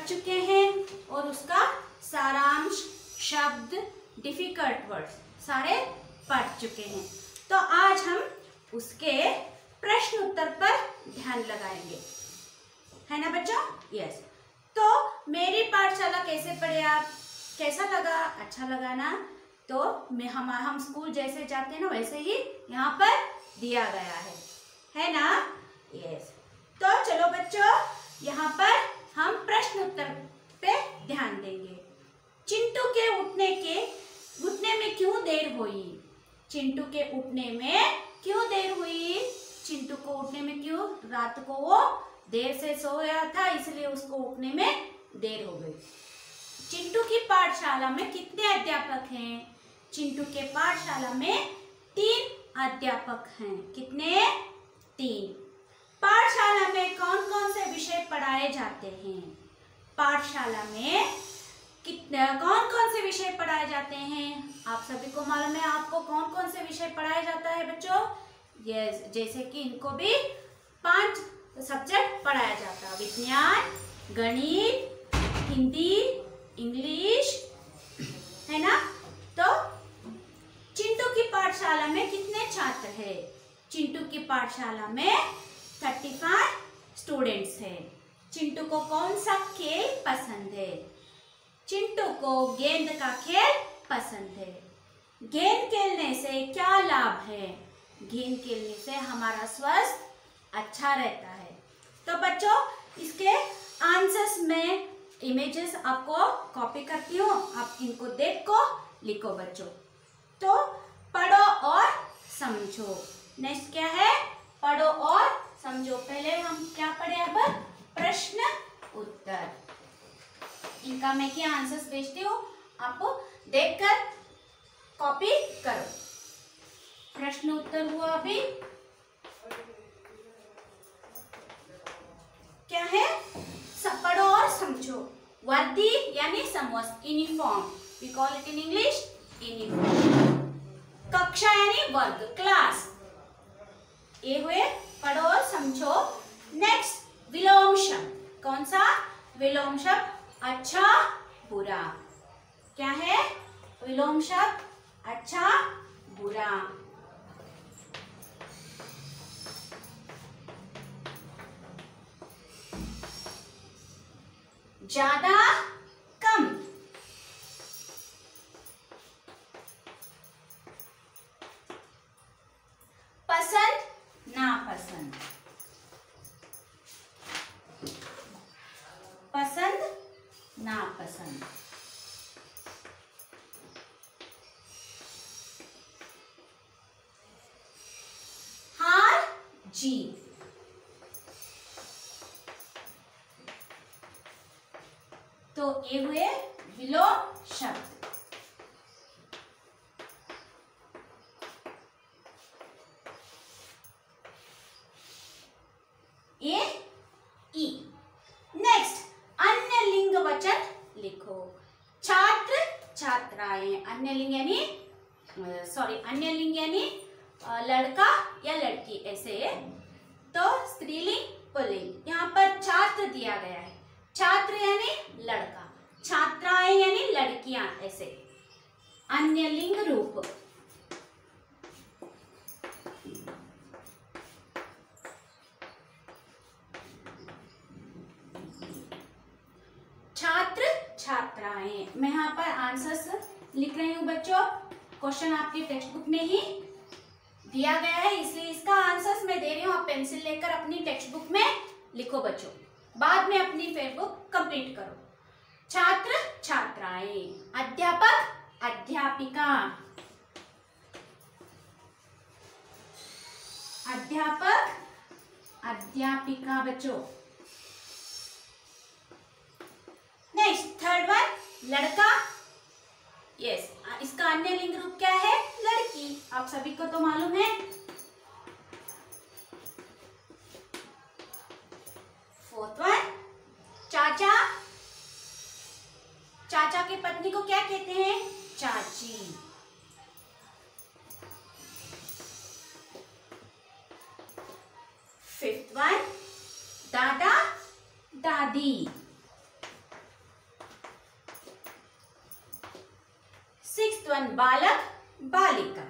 चुके हैं और उसका सारांश, शब्द, डिफिकल्ट वर्ड्स सारे पढ़ चुके हैं। तो आज हम उसके प्रश्न उत्तर पर ध्यान लगाएंगे, है ना बच्चों? यस। तो मेरी पाठशाला कैसे पढ़े आप? कैसा लगा? अच्छा लगा ना? तो हम स्कूल जैसे जाते हैं ना वैसे ही यहाँ पर दिया गया है ना? यस। तो चलो बच्चों, यहाँ पर हम प्रश्न उत्तर पे ध्यान देंगे। चिंटू के उठने में क्यों देर हुई? चिंटू के उठने में क्यों देर हुई? चिंटू को उठने में क्यों? रात को वो देर से सोया था, इसलिए उसको उठने में देर हो गई। चिंटू की पाठशाला में कितने अध्यापक हैं? चिंटू के पाठशाला में 3 अध्यापक हैं। कितने? 3। पाठशाला में कौन कौन से विषय पढ़ाए जाते हैं? पाठशाला में कौन कौन से विषय पढ़ाए जाते हैं? आप सभी को मालूम है आपको कौन कौन से विषय पढ़ाया जाता है बच्चों? यस, जैसे कि इनको भी 5 सब्जेक्ट पढ़ाया जाता है। विज्ञान, गणित, हिंदी, इंग्लिश, है ना? तो चिंटू की पाठशाला में कितने छात्र हैं? चिंटू की पाठशाला में 35 स्टूडेंट्स हैं। चिंटू को कौन सा खेल पसंद है? चिंटू को गेंद का खेल पसंद है। गेंद खेलने से क्या लाभ है? गेंद खेलने से हमारा स्वास्थ्य अच्छा रहता है। तो बच्चों, इसके आंसर्स में इमेजेस आपको कॉपी करती हूँ, आप इनको देख को लिखो बच्चों। तो पढ़ो और समझो। नेक्स्ट क्या है? पढ़ो और समझो। पहले हम क्या पढ़े? अब प्रश्न उत्तर। इनका मैं क्या आंसर्स भेजती हूँ, आपको देखकर कॉपी करो। प्रश्न उत्तर हुआ अभी। क्या है? पढ़ो और समझो। वर्दी यानी समवस्त्र, uniform, we call it in English uniform. कक्षा यानी वर्ग, क्लास। ये हुए पढ़ो और समझो। नेक्स्ट विलोम शब्द। कौन सा? विलोम शब्द अच्छा बुरा। क्या है? विलोम शब्द अच्छा बुरा। ज्यादा कम। पसंद नापसंद। पसंद नापसंद। हार जीत। तो ये हुए विलोम शब्द। ए ई। नेक्स्ट अन्य लिंग वचन लिखो। छात्र छात्राएं। अन्य लिंग यानी अन्य लिंग यानी लड़का या लड़की, ऐसे। तो स्त्रीलिंग पुल्लिंग। यहाँ पर छात्र दिया गया है, छात्र यानी लड़का, छात्राएं यानी लड़कियां, ऐसे। अन्य लिंग रूप। छात्र छात्राएं। मैं यहाँ पर आंसर्स लिख रही हूँ बच्चों। क्वेश्चन आपकी टेक्स्ट बुक में ही दिया गया है, इसलिए इसका आंसर्स मैं दे रही हूँ। आप पेंसिल लेकर अपनी टेक्स्ट बुक में लिखो बच्चों, बाद में अपनी फेसबुक कंप्लीट करो। छात्र छात्राएं, अध्यापक अध्यापिका, अध्यापक अध्यापिका बच्चों। नेक्स्ट थर्ड वन, लड़का। यस, इसका अन्य लिंग रूप क्या है? लड़की। आप सभी को तो मालूम है। फोर्थ वन, चाचा। चाचा की पत्नी को क्या कहते हैं? चाची। फिफ्थ वन, दादा दादी। सिक्स्थ वन बालक बालिका।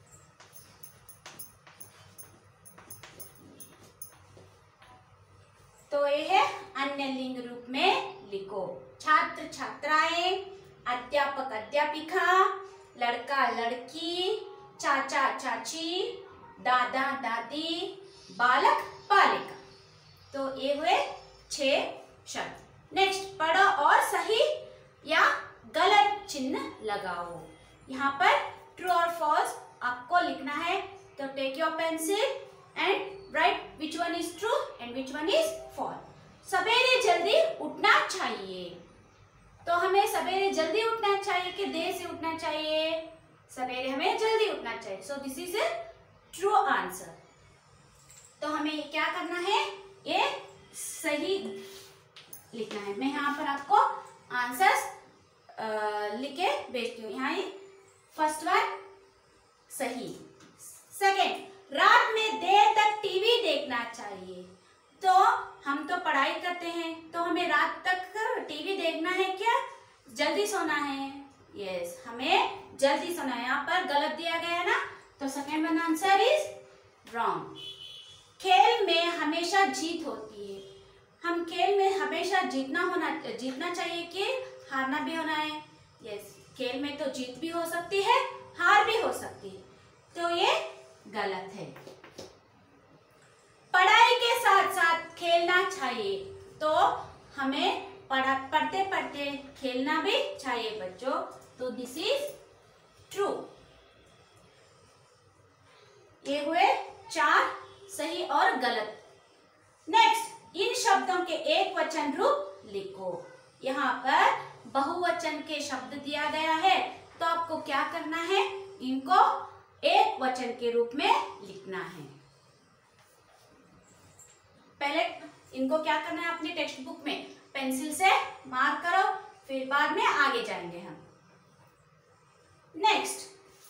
तो ये है अन्य लिंग रूप में लिखो। छात्र छात्राएं, अध्यापक अध्यापिका, लड़का लड़की, चाचा चाची, दादा दादी, बालक बालिका। तो ये हुए 6 शब्द। नेक्स्ट पढ़ो और सही या गलत चिन्ह लगाओ। यहाँ पर ट्रू और फॉल्स आपको लिखना है। तो take your pencil and write which one is true and which one is false. सवेरे जल्दी उठना चाहिए। तो हमें सवेरे जल्दी उठना चाहिए कि देर से उठना चाहिए? सवेरे हमें जल्दी उठना चाहिए। So this is a true answer. तो हमें क्या करना है? ये सही लिखना है। मैं यहाँ पर आपको आंसर्स लिख के भेजती हूँ। यहाँ फर्स्ट वन सही। सेकेंड, रात में देर तक टीवी देखना चाहिए। तो हम तो पढ़ाई करते हैं, तो हमें रात तक टीवी देखना है क्या? जल्दी सोना है। यस, हमें जल्दी सोना है। यहाँ पर गलत दिया गया है ना, तो second one answer is wrong. खेल में हमेशा जीत होती है। हम खेल में हमेशा जीतना चाहिए कि हारना भी होना है? यस, खेल में तो जीत भी हो सकती है, हार भी हो सकती है। तो ये गलत है। पढ़ाई के साथ साथ खेलना चाहिए। तो हमें पढ़ते पढ़ते खेलना भी चाहिए बच्चों। तो दिस इज ट्रू। ये हुए 4 सही और गलत। नेक्स्ट, इन शब्दों के एक वचन रूप लिखो। यहाँ पर बहुवचन के शब्द दिया गया है, तो आपको क्या करना है? इनको एक वचन के रूप में लिखना है। पहले इनको क्या करना है? अपनी टेक्स्ट बुक में पेंसिल से मार्क करो, फिर बाद में आगे जाएंगे हम। नेक्स्ट,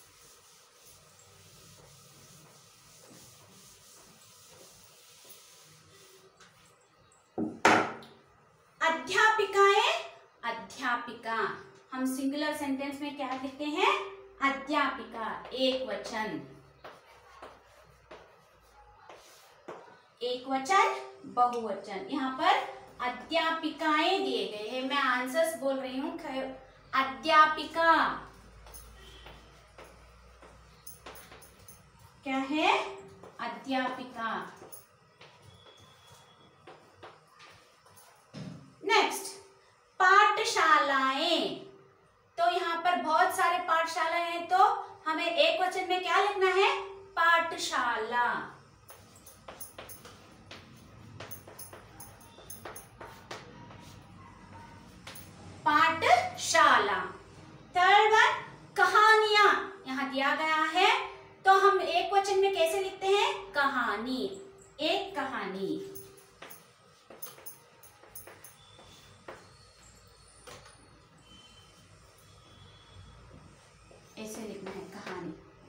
अध्यापिकाएं, अध्यापिका। हम सिंगुलर सेंटेंस में क्या लिखते हैं? अध्यापिका, एक वचन। एक वचन, बहुवचन। यहाँ पर अध्यापिकाएं दिए गए हैं। मैं आंसर्स बोल रही हूँ। अध्यापिका क्या है? अध्यापिका। नेक्स्ट, पाठशालाएं। तो यहाँ पर बहुत सारे पाठशालाएं हैं, तो हमें एक वचन में क्या लिखना है? पाठशाला। पाठशाला। थर्ड वन, कहानियां। यहाँ दिया गया है, तो हम एक वचन में कैसे लिखते हैं? कहानी, एक कहानी। ऐसे लिखना है, कहानी।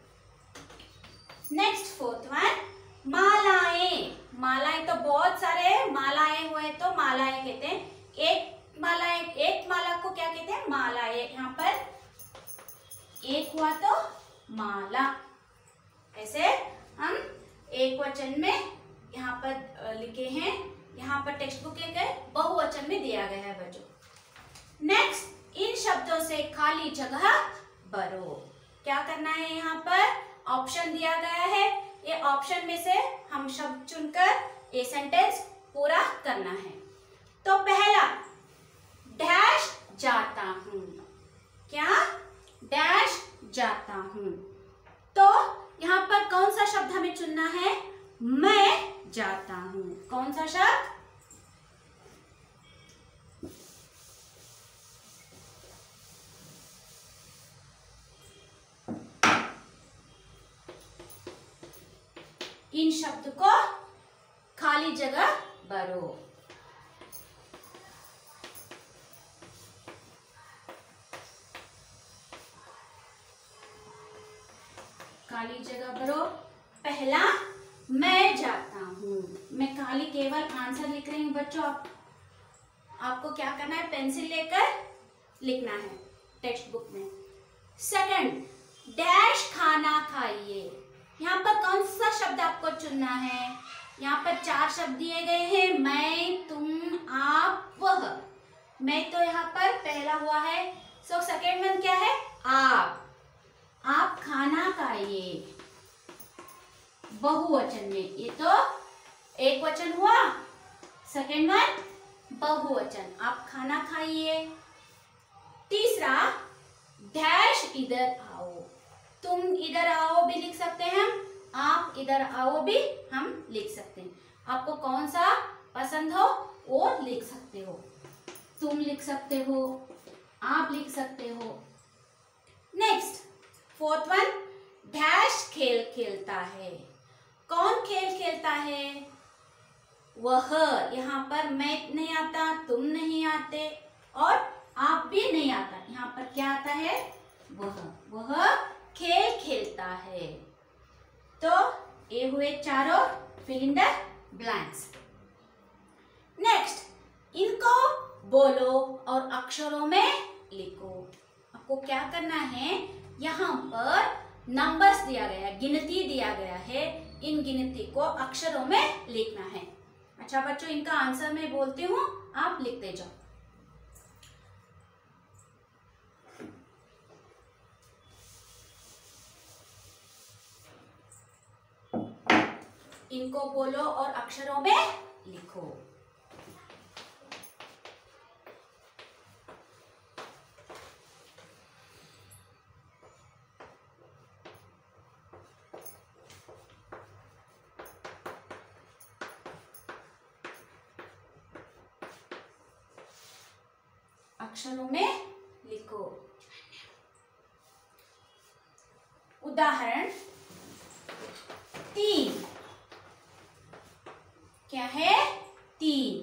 नेक्स्ट फोर्थ वन, मालाएं। मालाएं तो बहुत सारे मालाएं हुए तो मालाएं कहते हैं। एक माला को क्या कहते हैं? माला। यहाँ पर एक हुआ तो माला। ऐसे हम एक वचन में यहाँ पर लिखे हैं। यहाँ पर टेक्स्ट बुक के बहुवचन में दिया गया है बच्चों। नेक्स्ट, इन शब्दों से खाली जगह भरो। क्या करना है? यहाँ पर ऑप्शन दिया गया है। ये ऑप्शन में से हम शब्द चुनकर ये सेंटेंस पूरा करना है। तो पहला, डैश जाता हूँ। क्या? डैश जाता हूँ। तो यहाँ पर कौन सा शब्द हमें चुनना है? मैं जाता हूँ। कौन सा शब्द? इन शब्द को खाली जगह भरो। खाली जगह भरो। पहला, मैं जाता हूँ। मैं खाली केवल आंसर लिख रही हूँ बच्चों। आपको क्या करना है? पेंसिल लेकर लिखना है टेक्स्ट बुक में। सेकंड, डैश खाना खाइए। यहाँ पर कौन सा शब्द आपको चुनना है? यहाँ पर 4 शब्द दिए गए हैं, मैं, तुम, आप, वह। मैं तो यहाँ पर पहला हुआ है, सो सेकेंड वन क्या है? आप खाना खाइए बहुवचन में। ये तो एक वचन हुआ, सेकेंड वन बहुवचन, आप खाना खाइए। तीसरा, डैश इधर आओ। तुम इधर आओ भी लिख सकते हैं हम, आप इधर आओ भी हम लिख सकते हैं। आपको कौन सा पसंद हो वो लिख सकते हो। तुम लिख सकते हो, आप लिख सकते हो। नेक्स्ट, फोर्थ वन, डैश खेल खेलता है। कौन खेल खेलता है? वह। यहाँ पर मैं नहीं आता, तुम नहीं आते और आप भी नहीं आता, यहाँ पर क्या आता है? वह खेल खेलता है। तो ये हुए चारों fill in the blanks. Next, इनको बोलो और अक्षरों में लिखो। आपको क्या करना है? यहाँ पर नंबर्स दिया गया है, गिनती दिया गया है, इन गिनती को अक्षरों में लिखना है। अच्छा बच्चों, इनका आंसर मैं बोलती हूँ, आप लिखते जाओ। इनको बोलो और अक्षरों में लिखो। अक्षरों में लिखो। उदाहरण 3 क्या है? 3।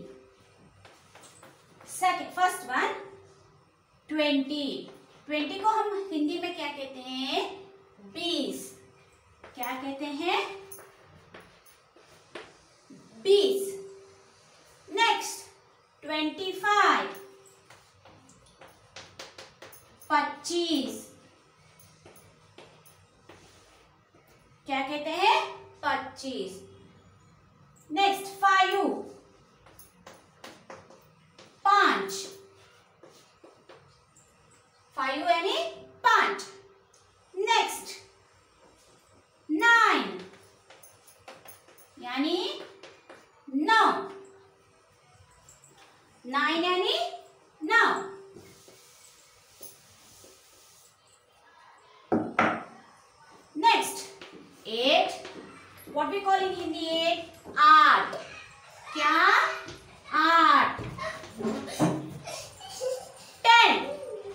Second, first one 20। 20 को हम हिंदी में क्या कहते हैं? 20। क्या कहते हैं? 20। नेक्स्ट 25, 25 क्या कहते हैं? 25। नेक्स्ट 5, 5 यानी 5। नेक्स्ट 9 यानी 9, 9 यानी 9। Next 8, what we call in Hindi 8? 8। क्या? 8। 10,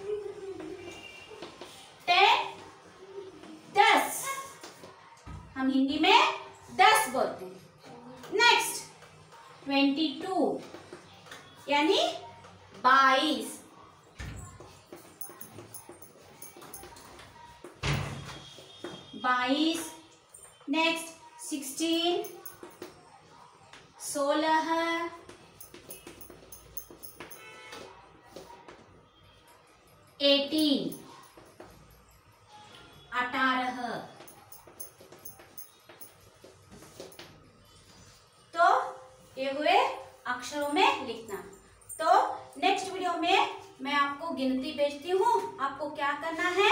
10 हम हिंदी में 10 बोलते हैं। नेक्स्ट 22 यानी 22। नेक्स्ट 16, 16, 18, 18। तो ये हुए अक्षरों में लिखना। तो नेक्स्ट वीडियो में मैं आपको गिनती भेजती हूँ, आपको क्या करना है?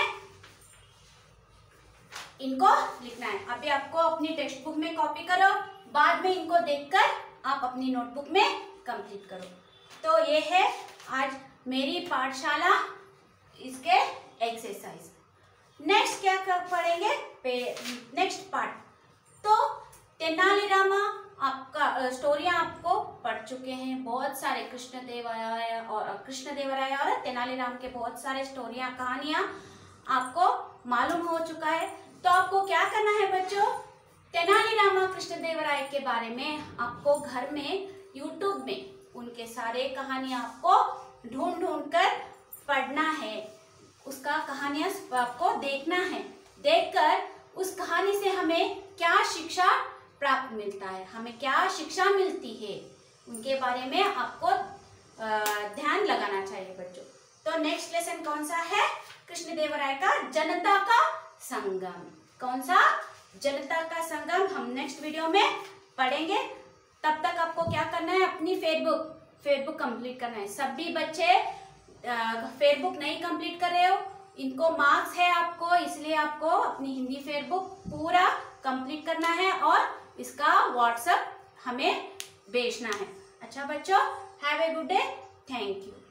इनको लिखना है। अभी आपको अपनी टेक्स्ट बुक में कॉपी करो, बाद में इनको देखकर आप अपनी नोटबुक में कंप्लीट करो। तो ये है आज मेरी पाठशाला, इसके एक्सरसाइज। नेक्स्ट क्या पढ़ेंगे? नेक्स्ट पार्ट तो तेनालीरामा आपका स्टोरियां आपको पढ़ चुके हैं, बहुत सारे कृष्णदेवराय और तेनालीराम के बहुत सारे स्टोरियां, कहानियां आपको मालूम हो चुका है। तो आपको क्या करना है बच्चों? तेनालीरामा कृष्णदेवराय के बारे में आपको घर में यूट्यूब में उनके सारे कहानियां आपको ढूंढ कर पढ़ना है, उसका कहानियां आपको देखना है। देखकर उस कहानी से हमें क्या शिक्षा प्राप्त मिलता है, हमें क्या शिक्षा मिलती है, उनके बारे में आपको ध्यान लगाना चाहिए बच्चों। तो नेक्स्ट लेसन कौन सा है? कृष्णदेवराय का जनता का संगम। कौन सा? जनता का संगम हम नेक्स्ट वीडियो में पढ़ेंगे। तब तक आपको क्या करना है, अपनी फेसबुक कंप्लीट करना है। सभी बच्चे फेसबुक नहीं कंप्लीट कर रहे हो, इनको मार्क्स है आपको, इसलिए आपको अपनी हिंदी फेसबुक पूरा कंप्लीट करना है और इसका व्हाट्सएप हमें भेजना है। अच्छा बच्चों, have a good day, thank you.